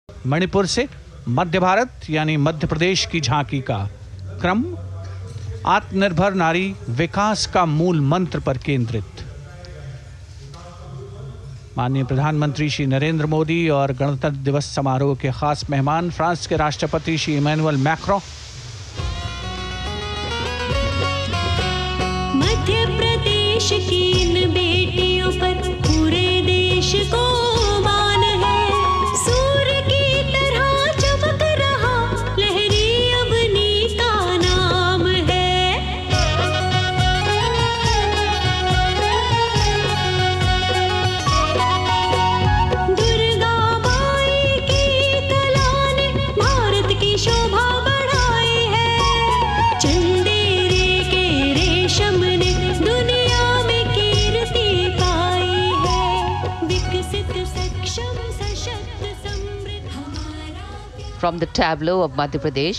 मणिपुर से मध्य भारत यानी मध्य प्रदेश की झांकी का क्रम आत्मनिर्भर नारी विकास का मूल मंत्र पर केंद्रित। माननीय प्रधानमंत्री श्री नरेंद्र मोदी और गणतंत्र दिवस समारोह के खास मेहमान फ्रांस के राष्ट्रपति श्री इमैनुअल मैक्रों। मध्य प्रदेश की इन बेटियों पर पूरे देश को मान है। सूर्य की तरह चमक रहा लहरी अवनी का नाम है। दुर्गा माई की कला ने भारत की शोभा बढ़ाई है। चंदेरे के रेशम ने दुनिया में कीर्ति पाई है। विकसित सक्षम सशक्त समृद्ध हमारा। From the tableau of Madhya Pradesh,